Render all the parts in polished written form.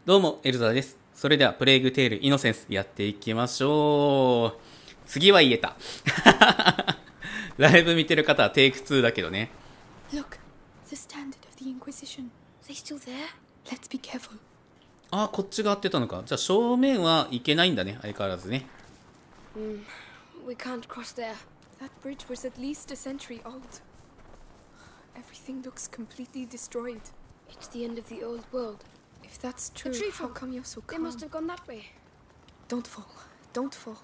どうも、エルザです。それでは、プレイグテールイノセンスやっていきましょう。次は言えた。ライブ見てる方はテイク2だけどね。 Look, the standard of the Inquisition. They still there? Let's be careful. あ、こっちが合ってたのか。じゃあ正面はいけないんだね、相変わらずね。 We can't cross there. That bridge was at least a century old. Everything looks completely destroyed. It's the end of the old world. If that's true, tree how trunk. come you're so They calm? must have gone that way. Don't fall. Don't fall.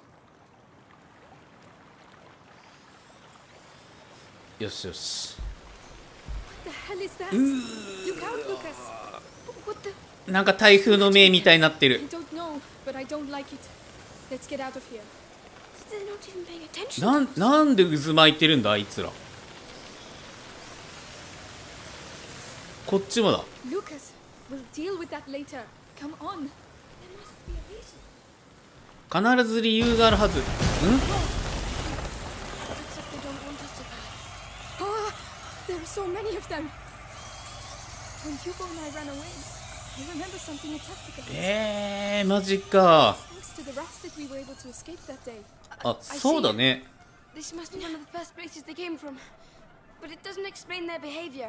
よしよし。 What the hell is that? Look out, Lucas. What the? なんか台風の目みたいになって I る。 don't know, but I don't like it. Let's get out of here. They're not even paying attention. なんで渦巻いてるんだ、あいつら。こっちもだ。 Lucas, we'll deal with that later. Come on. There must be a reason. 必ず理由があるはず。ん Looks like they don't want us to pass. Ah, there are so many of them. When Hugo and I ran away, I remember something attacked us. マジか。 Thanks to the rats that we were able to escape that day. あ、そうだね。 This must be one of the first places they came from. But it doesn't explain their behavior.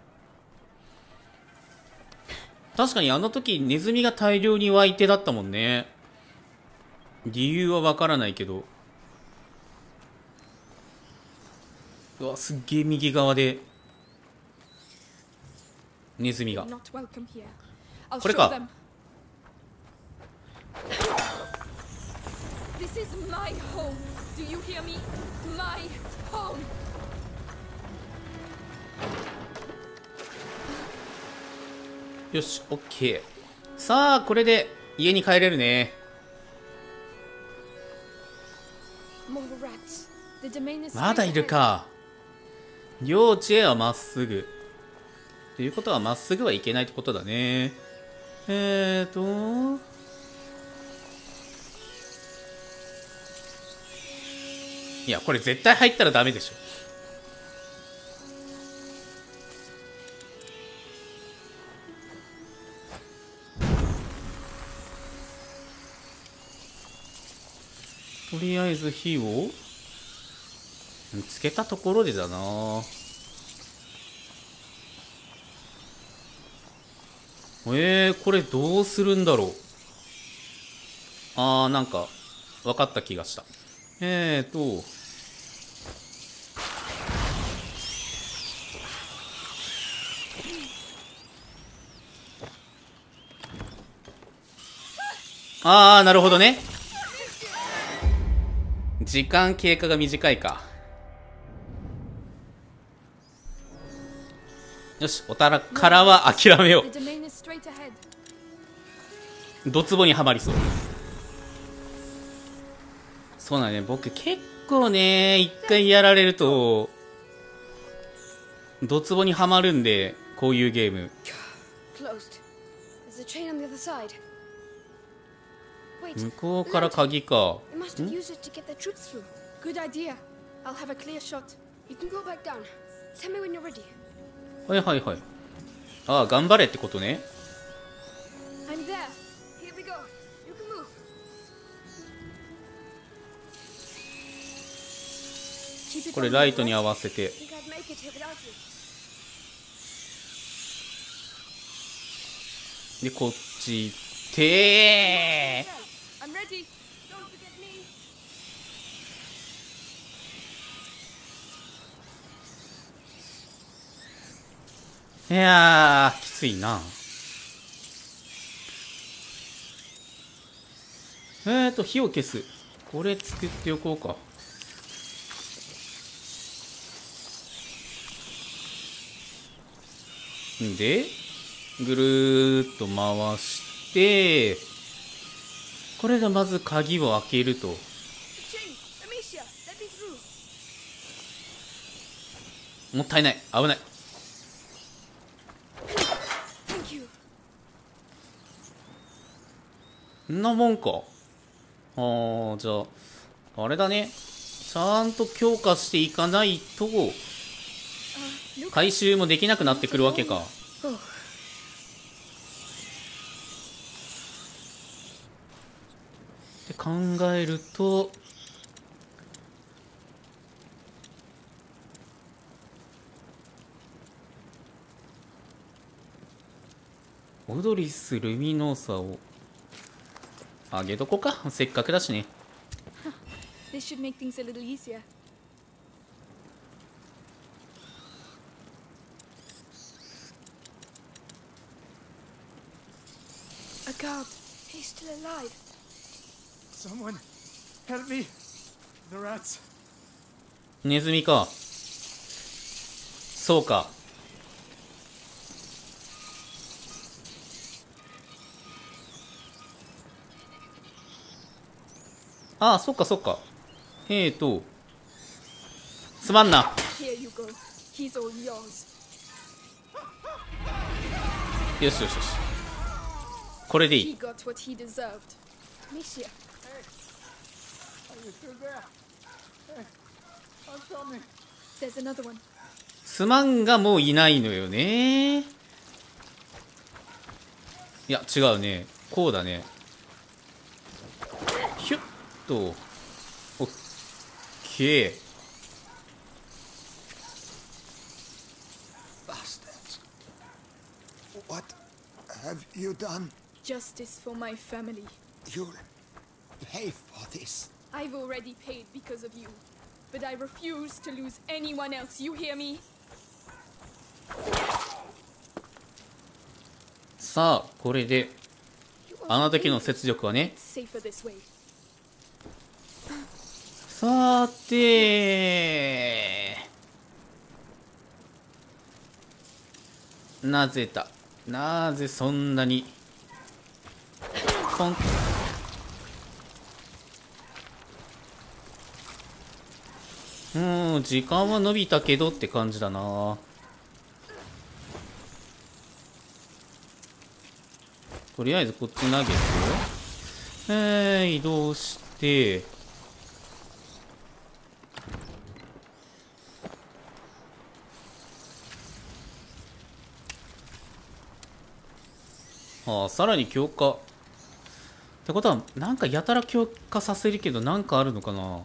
確かにあの時ネズミが大量に湧いてだったもんね。理由はわからないけど。うわ、すっげえ右側でネズミが。 Not welcome here. I'll これ show か。 them. This is my home. Do you hear me? My home. よし、オッケー。さあ、これで家に帰れるね。 More rats. The domain is まだ straight いる ahead. か。 幼稚園はまっすぐ。ということはまっすぐはいけないってことだね。いや、これ絶対入ったらダメでしょ。とりあえず火をつけたところでだな。これどうするんだろう。なんか分かった気がした。なるほどね。時間経過が短いか。よし、お宝からは諦めよ The domain is straight ahead. う。ドツボにはまりそう。そうだね、僕結構ね、一回やられるとドツボにはまるんで、こういうゲーム。 Closed. There's a chain on the other side. Wait. 向こうから鍵か。 They must have used it to get their troops through. Good idea. I'll have a clear shot. You can go back down. Tell me when you're ready. はいはいはい。頑張れってことね。 I'm there. Here we go. You can move. Keep it これ on ラ the イトに right. 合わせて。 Think I'd make it here without you. で、こっち行って I'm ready. Don't forget me. いやー、きついな。火を消す。これ作っておこうか。で、ぐるーっと回して、これがまず鍵を開けると。 The chain. Amicia, let me through. もったいない。危ない。 Thank you. んなもんか。じゃあ、あれだね。ちゃんと強化していかないと、回収もできなくなってくるわけか。 考えるとオドリス・ルミノーサをあげとこか、せっかくだしね。 This should make things a little easier. A guard. He's still alive. Someone help me. The rats. ネズミか。そうか。ああ、そっかそっか。すまんな。 Here you go. He's all yours. よしよしよし。これでい He い。 got what he deserved. Amicia. Are you still there? Hey, answer me. There's another one. すまんがもういないのよね。いや違うね、こうだね。ヒュッとオッケー。 Bastards. What have you done? Justice for my family. You'll pay for this. I've already paid because of you. But I refuse to lose anyone else. You hear me? さあこれであの時の雪辱はね。 It's safer this way. さてなぜだ、なぜそんなにコン。時間は伸びたけどって感じだな。とりあえずこっち投げて、移動して、ああ、さらに強化ってことはなんかやたら強化させるけどなんかあるのかな。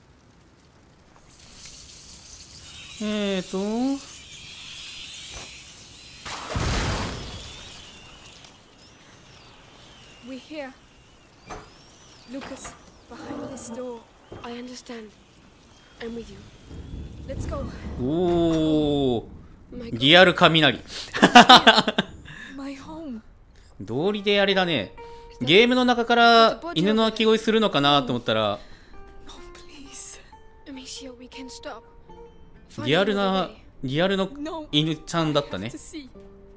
We're here. Lucas, behind this door. I understand. I'm with you. Let's go. おお、 My God. リアル雷。 My home. 道理であれだね。ゲームの中から犬の鳴き声するのかなと思ったら Oh, please. Amicia, we can stop. リアルな No. 犬ちゃんだったね。 To see.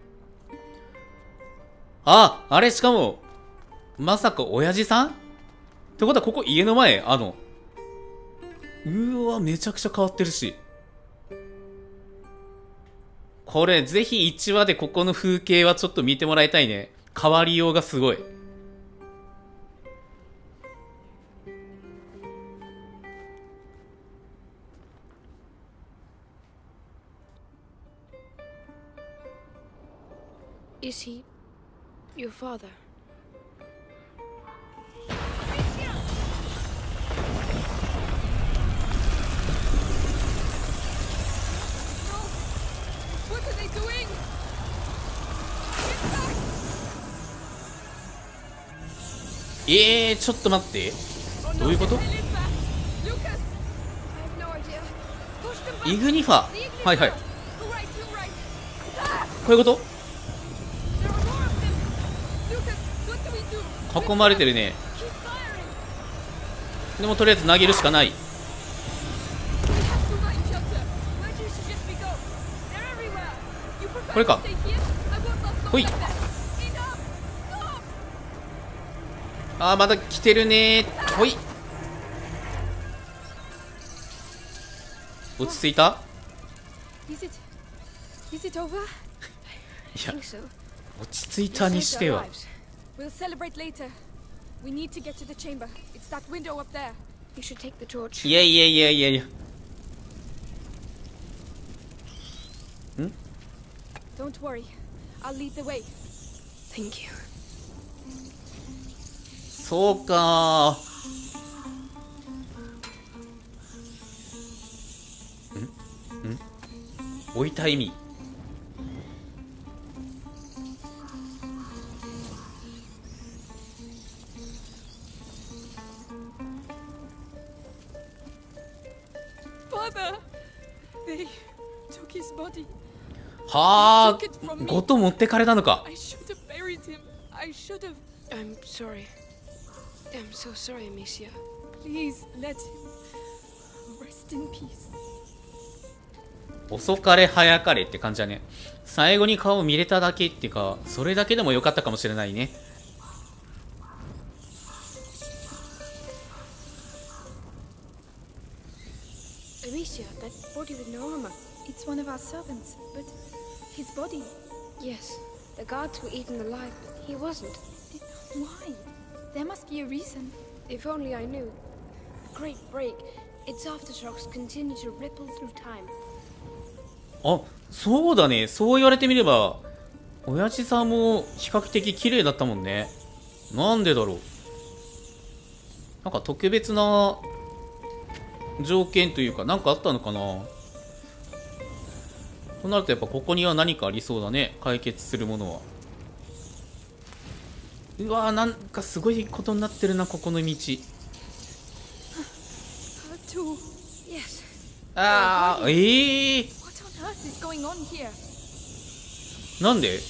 あ、あれしかもまさか親父さんってことはここ家の前。うわ、めちゃくちゃ変わってるし、これぜひ1話でここの風景はちょっと見てもらいたいね。変わりようがすごい。 Is he your father? What are they doing? Get back! ちょっと待って。 Oh, どういうこと？ Elizabeth! Lucas! I have no idea. Push them back! イグニファ。 The Ignis はいはい。 You're right, you're right. こういうこと？ There are more of them. Lucas, what do we do? 囲まれてるね。 Keep firing. でもとりあえず投げるしかない。 We have to find shelter. Where do you suggest we go? They're everywhere. You prefer これか。 to stay here? I won't last long ほい。 like that. Enough! Stop! あー、まだ来てるねー。ほい。落ち着いた？ Is it over? いや I think so. 落ち着いたにしては。 We'll celebrate later. We need to get to the chamber. It's that window up there. You should take the torch. いやいやいやいやいや。 Don't worry. I'll lead the way. Thank you. そうかー。 置いた意味。 Father! They took his body. はあ、ごと持ってかれたのか。 I should have buried him. I should have. I'm sorry. I'm so sorry, Amicia. Please let him rest in peace. 遅かれ早かれって感じだね。最後に顔見れただけっていうか、それだけでもよかったかもしれないね。 Amicia, that body with no armor. It's one of our servants, but his body. Yes, the guards were eaten alive, but he wasn't. Why? There must be a reason. If only I knew. The Great Break, its aftershocks continue to ripple through time. あ、そうだね。そう言われてみれば、親父さんも比較的綺麗だったもんね。なんでだろう。なんか特別な条件というか、なんかあったのかな。となるとやっぱここには何かありそうだね。解決するものは。うわー、なんかすごいことになってるな、ここの道。 Yes. あー、 What on earth is going on here? なんで？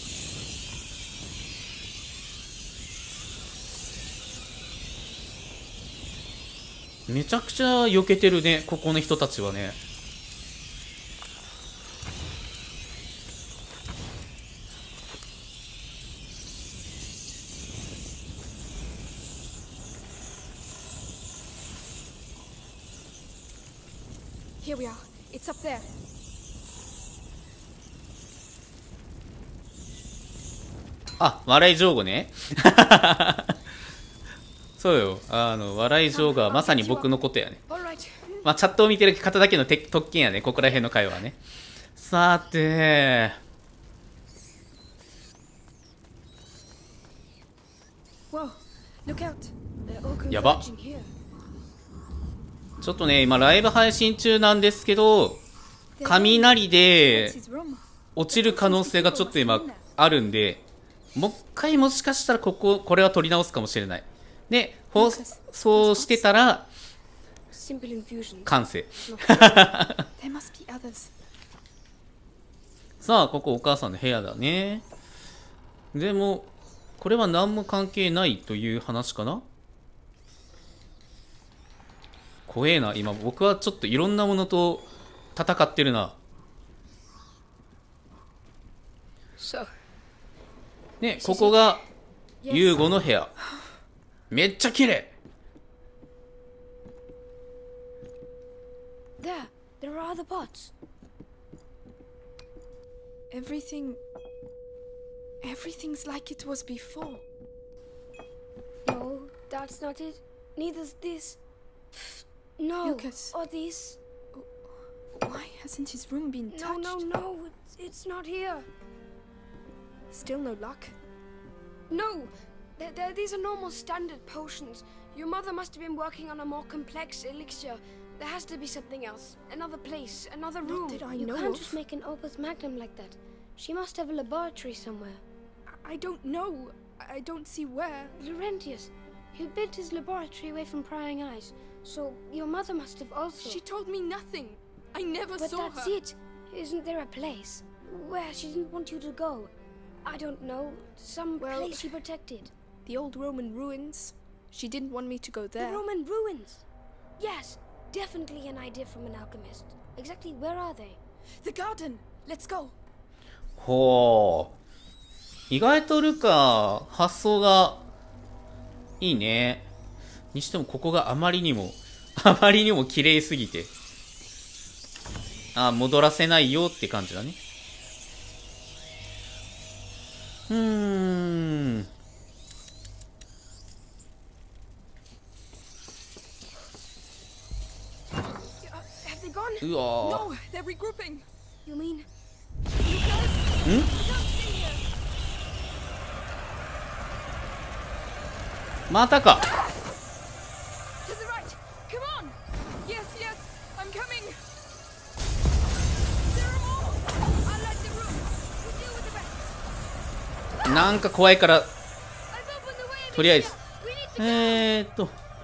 めちゃくちゃ避けてるね、ここの人たちはね。 Here we are. It's up there. あ、笑い上手ね。そうよ。笑い上手はまさに僕のことやね。 All right. まあ、チャットを見てる方だけの特権やね。ここら辺の会話はね。さて。 Whoa! Look out! They're all やば。 converging here. ちょっとね、今ライブ配信中なんですけど、雷で That's his room. 落ちる可能性がちょっと今あるんで、もう一回もしかしたらこれは取り直すかもしれない。で、放送してたら Simple infusions. 完成。 There must be others. さあ、ここお母さんの部屋だね。でも、これは何も関係ないという話かな。怖えな。今僕はちょっといろんなものと戦ってるな。 So, ね、ここがユーゴの部屋。めっちゃ綺麗。 there are other pots. Everything's like it was before. No, that's not it. Neither's this. No, Lucas. or this. Why hasn't his room been touched? No, it's not here. Still no luck. No, these are normal standard potions. Your mother must have been working on a more complex elixir. There has to be something else. Another place, another room. Not that I You know can't of. just make an opus magnum like that. She must have a laboratory somewhere. I don't know. I don't see where. Laurentius, he built his laboratory away from prying eyes. So your mother must have also. She told me nothing. I never But saw that's her. it. Isn't there a place where she didn't want you to go? I don't know. Some Well, place she protected. The old Roman ruins. She didn't want me to go The there. Roman ruins. Yes, definitely an idea from an alchemist. Exactly where are they? The garden. Let's go. ほう。意外とルカ、発想がいいね。にしてもここがあまりにも綺麗すぎて。あ、戻らせないよって感じだね。 Have they gone? うわ No, they're regrouping. You mean? またか。 To the right. Come on. Yes, I'm coming. There are more. なんか怖いから、 I've opened the way, とりあえず Amicia. We need to go.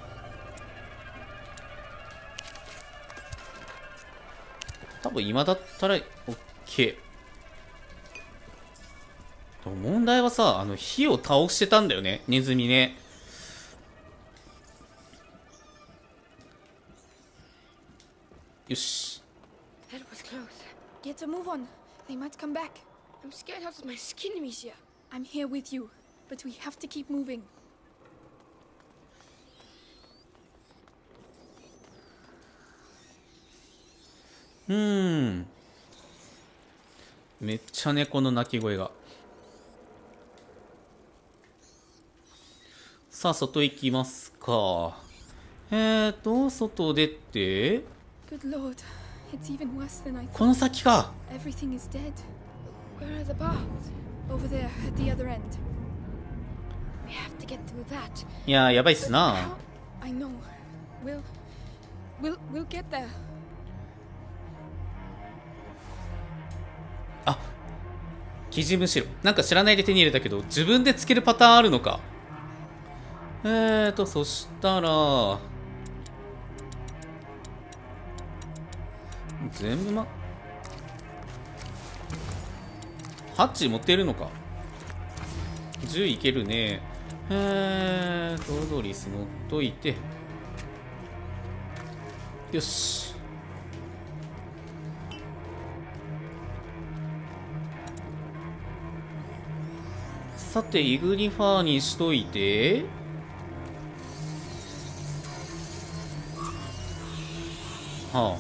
多分今だったら OK。 でも問題はさ、火を倒してたんだよね、ネズミね。よし。 That was close. Get a move on. They might come back. I'm scared out of my skin, Amicia. I'm here with you, but we have to keep moving. めっちゃ猫の鳴き声が。さあ外行きますか。外出て、 Good lord, it's even worse than I こ thought. の先か。 Everything is dead. Where are the paths? Over there, at the other end. We have to get through that. いやー、やばいっすな。 I know. We'll get there. あ、生地むしろなんか知らないで手に入れたけど、自分でつけるパターンあるのか。そしたら全部ハッチ持ってるのか。10いけるね。ドリス乗っといて、よし。さてイグニファーにしといて、は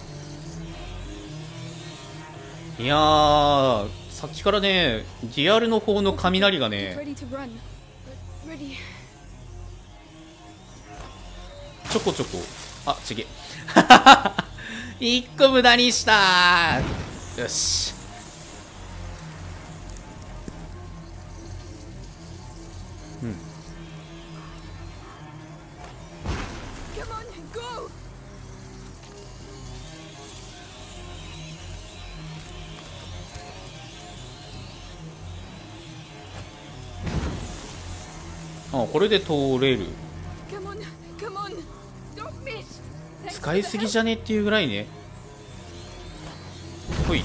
あ、いやー、さっきからね、リアルの方の雷が Get ね、 ready to run. Ready. ちょこちょこ、あ、ちげ一個無駄にしたー。よし。 Come on, go! あ、これで通れる。 Come on, come on! Don't miss. Thanks 使いすぎじゃねっていうぐらいね。ほい。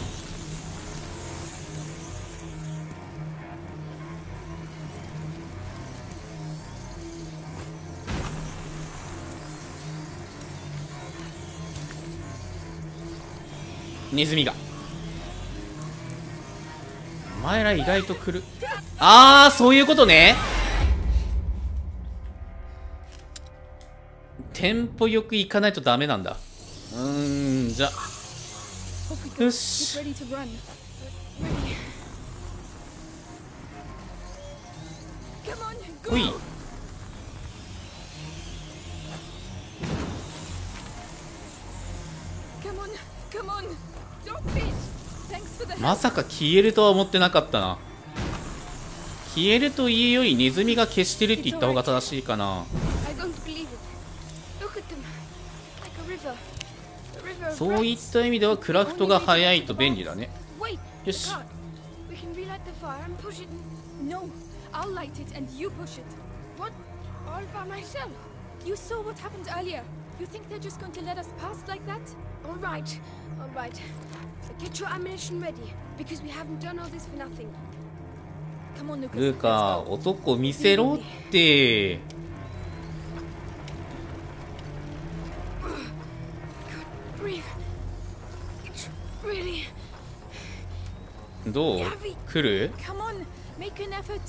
ネズミが。お前ら意外と来る。ああ、そういうことね。テンポよく行かないとダメなんだ。じゃあ Hope we go. よし。 Get ready to run. Come on, go! ほい。 Come on, come on! Don't miss. Thanks for the help. まさか消えるとは思ってなかったな。消えるというよりネズミが消してるって言った方が正しいかな。 I don't believe it. Look at them. Like a river. A river of そういっ rats. た意味ではクラフトが早いと便利だね。 Wait. よ The し。 cart. We can relight the fire and push it. No, I'll light it and you push it. What? All by myself. You saw what happened earlier. You think they're just going to let us pass like that? All right. All right. Get your ammunition ready, because we haven't done all this for nothing. Come on, Lucas. ルー let's カ go. 男見せろって。 Breathe. It's really どう来る？ Come on, make an effort.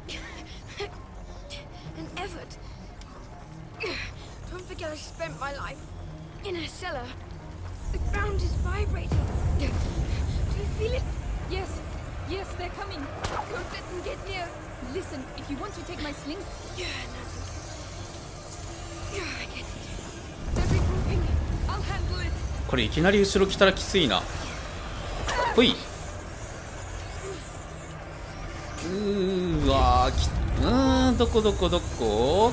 an effort. Don't forget I spent my life in a cellar. The ground is vibrating. Do you feel it? Yes, yes, they're coming. Don't let them get near. Listen, if you want to take my sling, Yeah, nothing. Yeah, I get it. They're regrouping. I'll handle it. これいきなり後ろ来たらきついな。ほい。わー、どこどこどこ？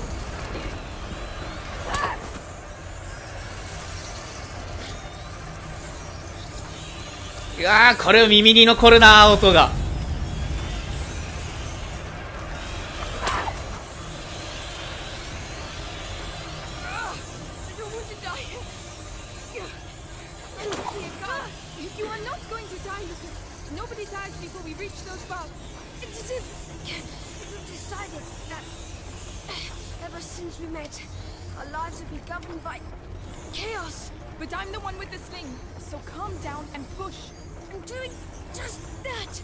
うわー、これ耳に残るな、音が。 to die. You are not going to die, Lucas. Nobody dies before we reach those parts. It's as if we've decided that ever since we met, our lives have been governed by chaos. But I'm the one with the sling, so calm down and push. I'm doing just that.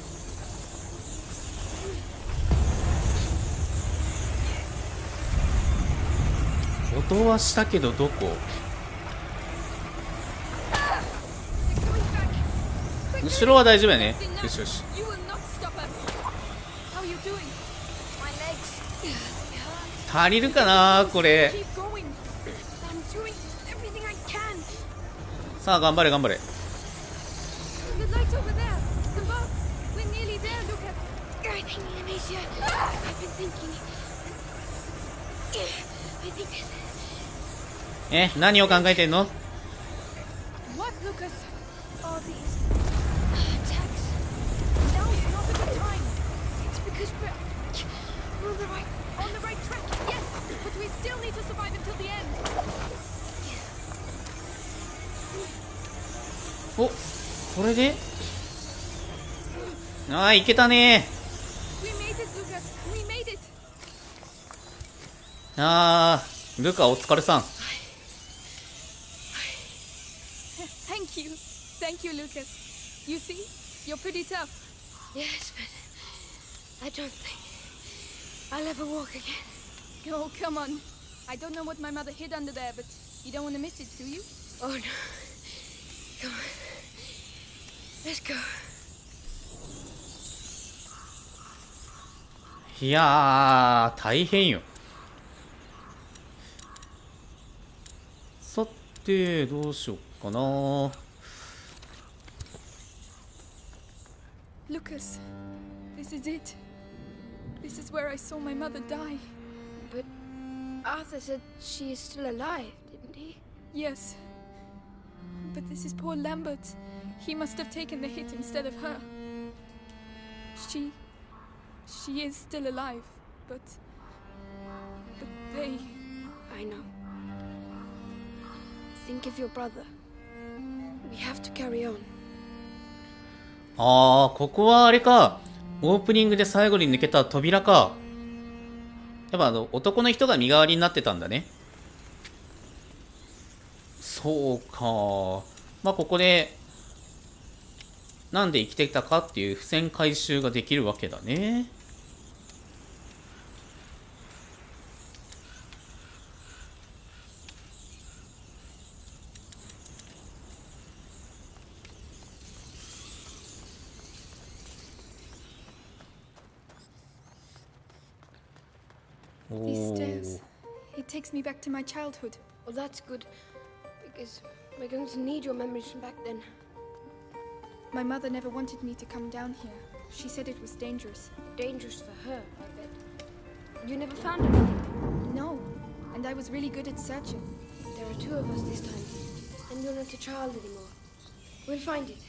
音はしたけどどこ？ They're coming back. 後ろは大丈夫やね。よしよし。 You will not stop us. How are you doing? My legs. 足りるかなこれ。 Keep going. I'm doing everything I can. さあ頑張れ頑張れ。 The light over there. The box. We're nearly there, Lucas. Everything, Amicia. I've been thinking. I think 何を考えてんの？ What, Lucas? all these attacks. Now is not a good time. It's because we're on the right. On the right track, yes, but we still need to survive until the end. お、これで？ああ、いけたね。 We made it, Lucas. We made it. ああ、ルカお疲れさん。 Thank you. Thank you, Lucas. You see, you're pretty tough. Yes, but I don't think I'll ever walk again. Oh, come on. I don't know what my mother hid under there, but you don't want to miss it, do you? Oh no. Come on. Let's go. いやー、大変よ。さて、どうしようかな。 Lucas, this is it. This is where I saw my mother die. But Arthur said she is still alive, didn't he? Yes. But this is poor Lambert. He must have taken the hit instead of her. She is still alive, but they... I know. Think of your brother. We have to carry on. あー、ここはあれか。オープニングで最後に抜けた扉か。やっぱ男の人が身代わりになってたんだね。そうか。まあここで、なんで生きてきたかっていう付箋回収ができるわけだね。 These stairs. It takes me back to my childhood. Well, that's good. Because we're going to need your memories from back then. My mother never wanted me to come down here. She said it was dangerous. Dangerous for her, I bet. You never found anything. No, and I was really good at searching. There are two of us this time. And you're not a child anymore. We'll find it.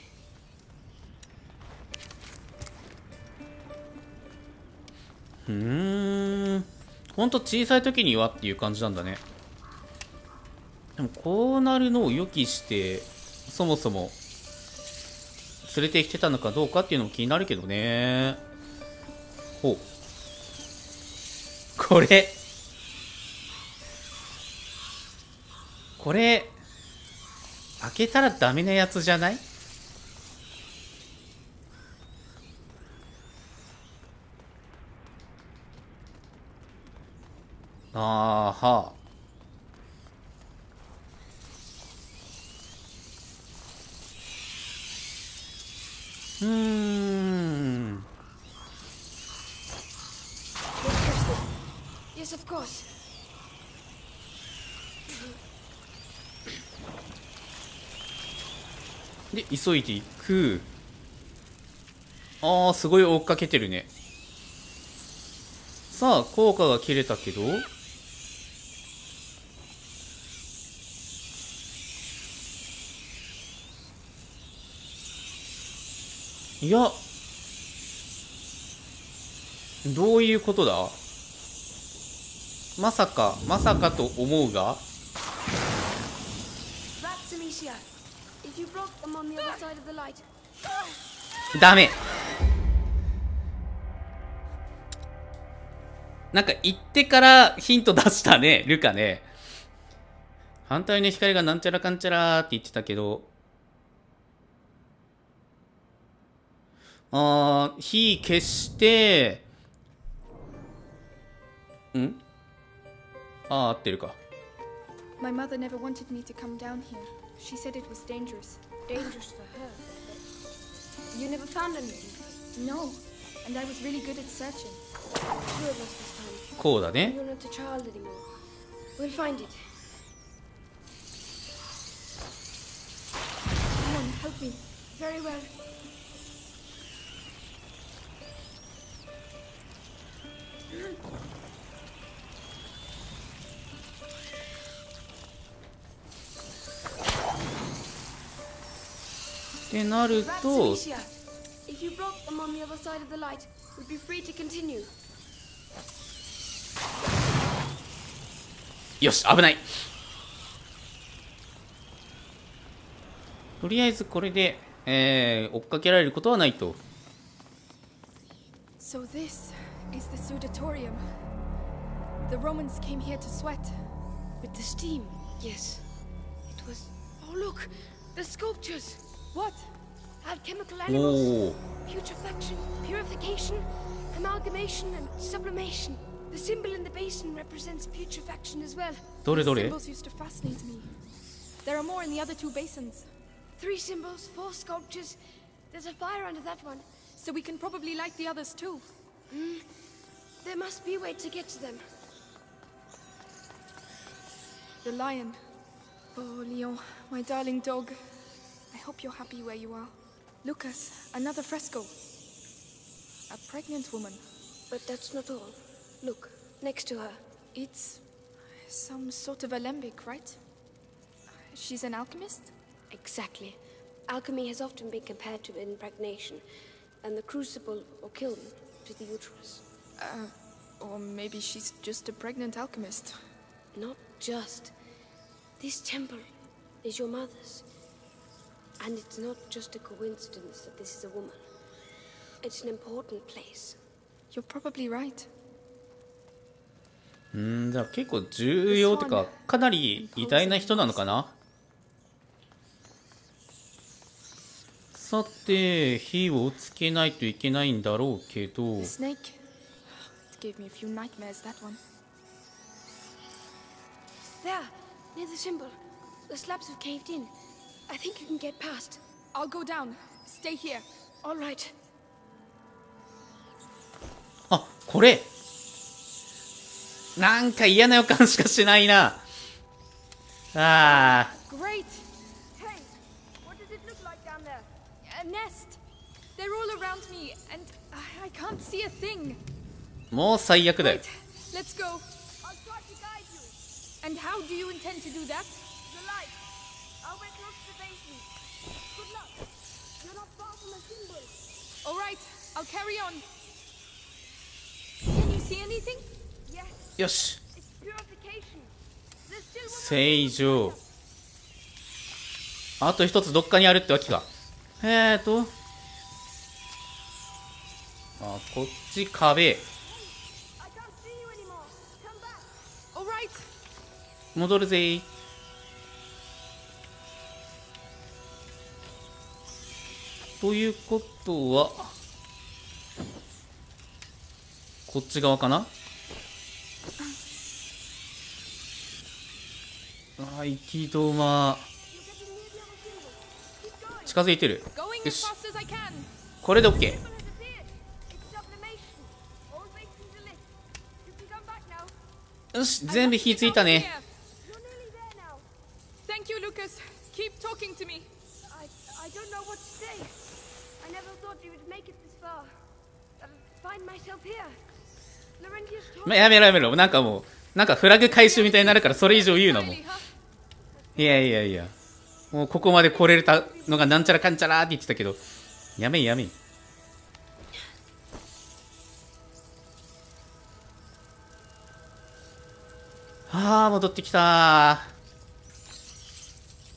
ほんと小さい時にはっていう感じなんだね。でもこうなるのを予期してそもそも連れてきてたのかどうかっていうのも気になるけどね。ほう、これ開けたらダメなやつじゃない？あーはあ。 Yes, of course. で急いでいく。あー、すごい追っかけてるね。さあ効果が切れたけど、いや、どういうことだ？まさかと思うが、 Amicia, if you block them on the other side of the light. ダメ。なんか言ってからヒント出したね、ルカね。反対の光がなんちゃらかんちゃらって言ってたけど。火消して、合ってるか。 My mother never wanted me to come down here. She said it was dangerous. Dangerous for her. You never found anything. No, and I was really good at searching. Two of us this time. こうだね。 You're not a child anymore. We'll find it. Come on, help me. Very well. Rats, ってなると、 Amicia, if you block them on the other side of the light, we'll be free to continue. よし、危ない。とりあえずこれで、追っかけられることはないと。 So this is the Sudatorium. The Romans came here to sweat. With the steam, yes. It was. Oh, look! The sculptures! What? Alchemical お animals. お、 Putrefaction, purification, amalgamation, and sublimation. The symbol in the basin represents putrefaction as well. どれどれ？ Symbols used to fascinate me. There are more in the other two basins. 3 symbols, 4 sculptures. There's a fire under that one. So we can probably light the others too. There must be a way to get to them. The lion. Oh, Leon, my darling dog. I hope you're happy where you are. Lucas, another fresco. A pregnant woman. But that's not all. Look, next to her. It's some sort of alembic, right? She's an alchemist? Exactly. Alchemy has often been compared to impregnation, and the crucible or kiln to the uterus. Or maybe she's just a pregnant alchemist. Not just. This temple is your mother's. And it's not just a coincidence that this is a woman. It's an important place. You're probably right. じゃあ結構重要というか、かなり偉大な人なのかな。さて、火をつけないといけないんだろうけど。 The snake. It gave me a few nightmares, that one. There, near the symbol. The slabs have caved in. I think you can get past. I'll go down. Stay here. All right. あ、これなんか嫌な予感しかしないな。あ Great! Hey, what does it look like down there? A nest. They're all around me, and I can't see a thing. ー、もう最悪だよ。 Right, let's go. I'll try to guide you. And how do you intend to do that? The light. I'll wait close to the basin. Good luck. You're not far from the symbol. All right, I'll carry on. Can you see anything? Yes, よし、 it's purification. There's still one. 正常。あと一つどっかにあるってわけか。あ、こっち壁。 I can't see you anymore. Come back. All right. 戻るぜ。ということは、こっち側かな。あ、行き止ま。 You're getting near the other symbol. Keep going. 近づいてる。 Going よ as し、 fast as I can. これで OK。 Symbol has appeared. It's sublimation. All basins are lit. You can come back now. よし、全部火ついたね。 You're nearly there now. Thank you, Lucas. Keep talking to me. I don't know what to say. I never thought you would make it this far. I'll find myself here. Laurentius told やめろやめろ。なんかもう、なんかフラグ回収みたいになるからそれ以上言うなもん。 Finally, huh? いやいやいや。もうここまで来れたのがなんちゃらかんちゃらって言ってたけど、やめんやめん。はあ、戻ってきた。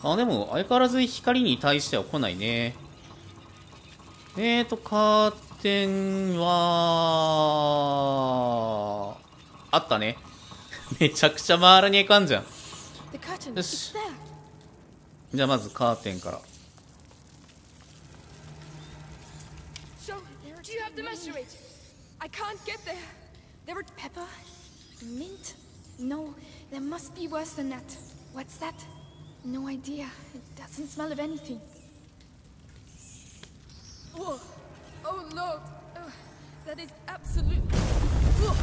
あ、でも相変わらず光に対しては来ないね。カーテンはあったね。めちゃくちゃ回らねえかんじゃん。 The curtain. よ It's し there. じゃあまずカーテンから。 So, do you have the measure? I can't get there. There were pepper, mint. No, there must be worse than that. What's that? No idea. It doesn't smell of anything. Whoa! Oh Lord! That is absolute. Whoa.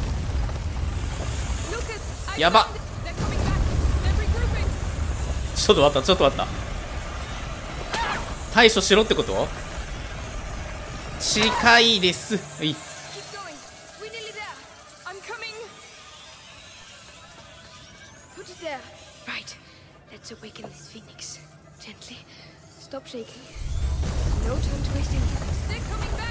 Lucas, I やばっ。 found it. They're coming back. They're regrouping. ちょっと待ったちょっと待った。対処しろってこと？近いです。はい。 Keep going. We're nearly there. I'm coming. Put it there. Right. Let's awaken this phoenix. Gently. Stop shaking. No time to waste any time. They're coming back.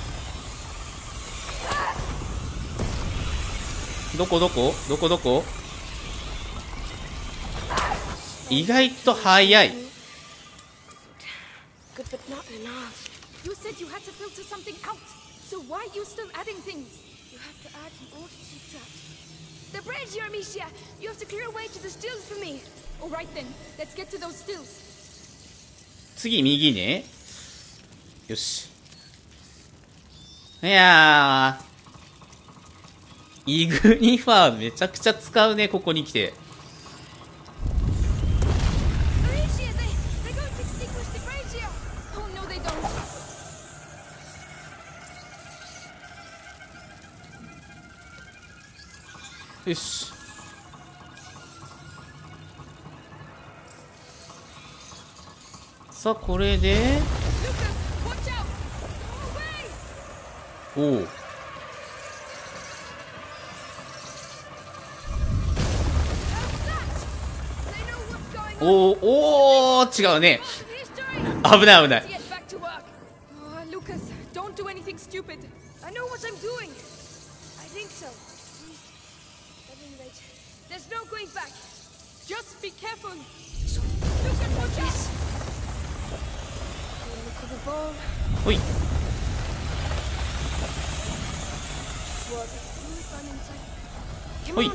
どこどこどこどこ？意外と早い。 Good, but not enough. You said you had to filter something out. So why are you still adding things? You have to add in order to subtract. The bridge, Amicia! You have to clear a way to the stills for me. All right then. Let's get to those stills. 次右ね。よし。いやー、イグニファーめちゃくちゃ使うね、ここに来て。 Amicia, they're going to extinguish the bridge here. Oh no, they don't. よし。さあ、これで、 Lucas, watch out! Go away! おう。 They know what's going on. おー、違うね。 History! 危ない危ない。 Get back to work. Lucas, don't do anything stupid. I know what I'm doing. I think so. At any rate, there's no going back. Just be careful. Lucas, Watch out! look at the ball. ほい。 Sword. Move on inside. Come Oi. on.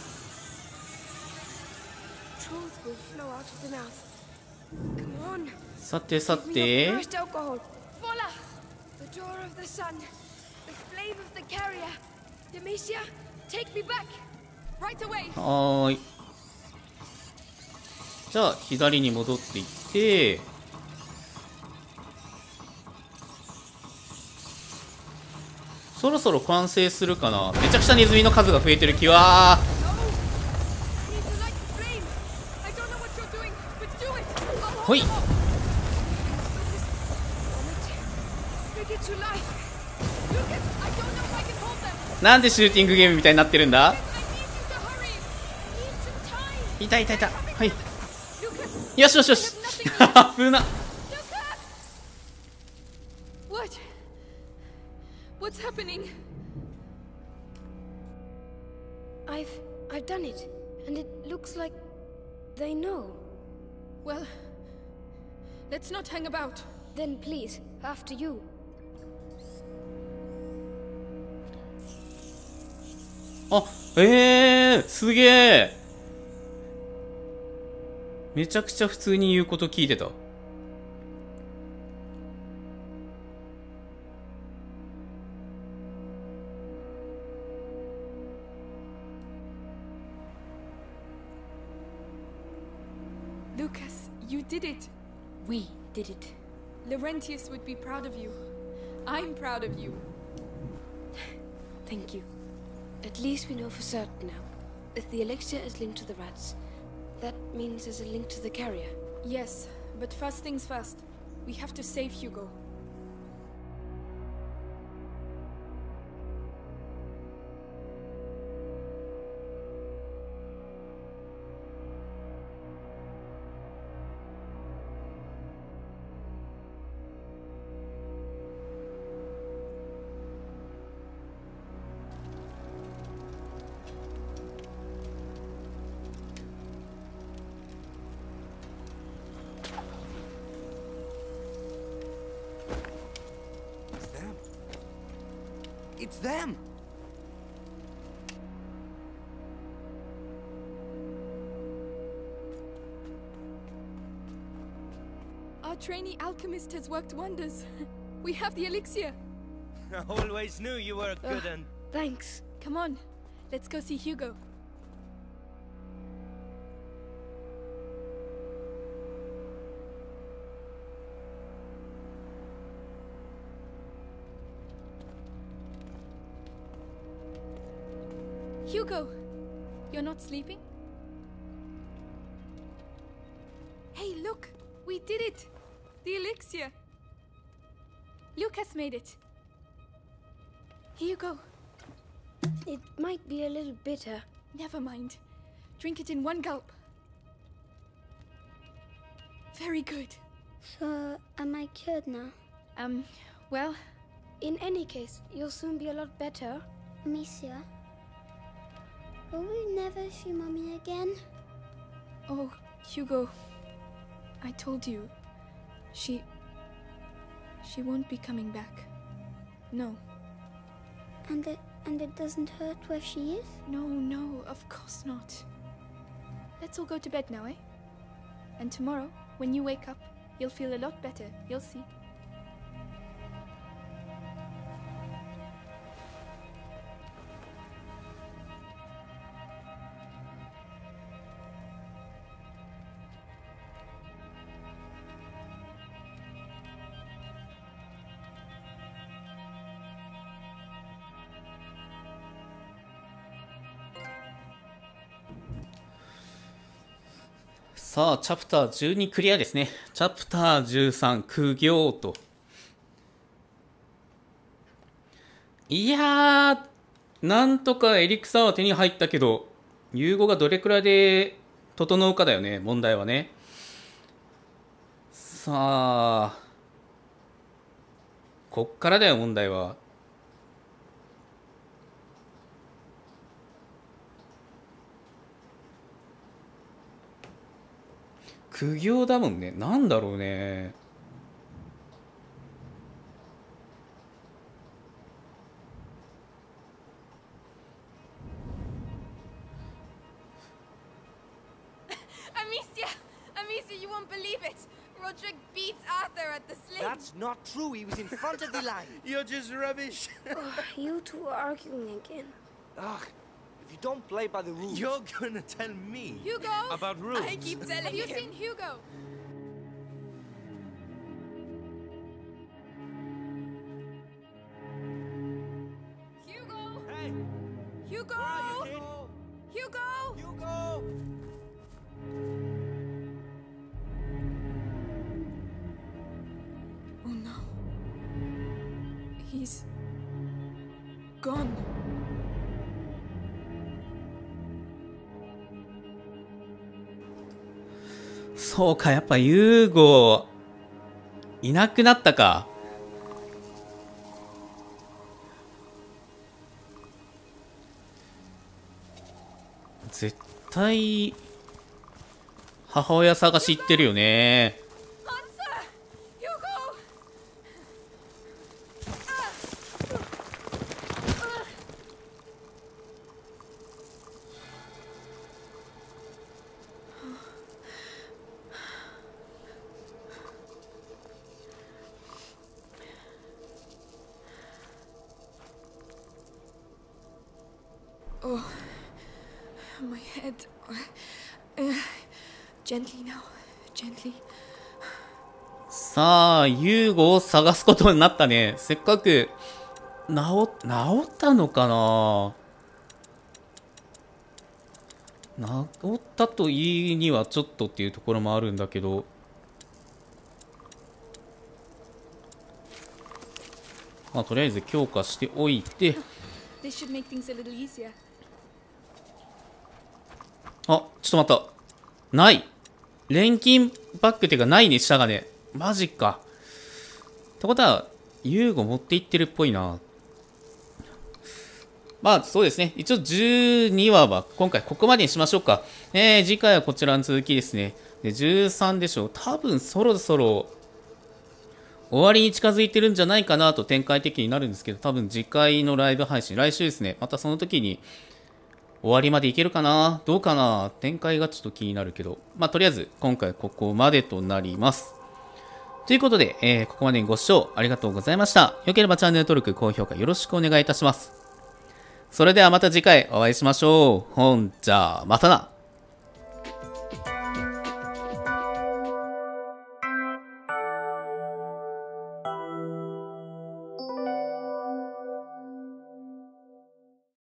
Truth will flow out of the mouth. Come on. さてさ Give me て the。purest alcohol. Voila! The door of the sun. The flame of the carrier. Demetia, take me back. Right away. はーい。じゃあ左に戻っていって、そろそろ完成するかな。めちゃくちゃネズミの数が増えてる気は。 No. I need to light the flame. I don't know what you're doing, but do it. I'll hold ほい。 them off. Bring it to life. Lucas, I don't know if I can hold them. なんでシューティングゲームみたいになってるんだ。 I need you to hurry. I need some time. いたいたいた。はい。 Lucas, よしよしよし。危な。 Lucas! What? What's happening? I've done it, and it looks like they know. Well, let's not hang about. Then please, after you. あ、すげえ。めちゃくちゃ普通に言うこと聞いてた。 Lucas, you did it. We did it. Laurentius would be proud of you. I'm proud of you. Thank you. At least we know for certain now. If the elixir is linked to the rats, that means there's a link to the carrier. Yes, but first things first. We have to save Hugo. It's them! Our trainee alchemist has worked wonders. We have the elixir. I always knew you were a good one. Thanks. Come on, let's go see Hugo. Hugo, you're not sleeping? Hey, look! We did it! The elixir! Lucas made it. Here you go. It might be a little bitter. Never mind. Drink it in one gulp. Very good. So, am I cured now? Well, In any case, you'll soon be a lot better. Amicia? Will we never see Mommy again? oh, Hugo, I told you, she won't be coming back. No. And it doesn't hurt where she is? No, of course not. Let's all go to bed now, eh? And tomorrow, when you wake up, you'll feel a lot better, you'll see. さあ、チャプター12クリアですね。チャプター13、苦行と。いやー、なんとかエリクサーは手に入ったけど、融合がどれくらいで整うかだよね、問題はね。さあ、こっからだよ、問題は。苦行だもんね。なんだろうね。 Amicia, you won't believe it. Roderick beats Arthur at the sling. That's not true. He was in front of the line. You're just rubbish. You two are arguing again. Ugh. If you don't play by the rules... You're gonna tell me Hugo! about rules. I keep telling Have you seen Hugo? Hugo! Hey! Hugo! Where are you, kid? Hugo! Hugo! Oh no. He's gone. そうか、やっぱユーゴいなくなったか。絶対母親探し行ってるよね。 Answer! Hugo! Oh, my head. Gently now, gently. さあ、ユーゴを探すことになったね。せっかく治ったのかな。治ったと言いにはちょっとっていうところもあるんだけど、まあとりあえず強化しておいて。 This should make things a little easier. あ、ちょっと待った。ない。錬金バッグっていうかないね、下がね。マジか。ってことは、ユーゴ持っていってるっぽいな。まあ、そうですね。一応12話は今回ここまでにしましょうか。次回はこちらの続きですね。で、13でしょう。多分そろそろ終わりに近づいてるんじゃないかなと展開的になるんですけど、多分次回のライブ配信、来週ですね。またその時に終わりまでいけるかな、どうかな、展開がちょっと気になるけど、まあとりあえず今回ここまでとなります。ということで、ここまでにご視聴ありがとうございました。よければチャンネル登録、高評価よろしくお願いいたします。それではまた次回お会いしましょう。ほんじゃあまたな。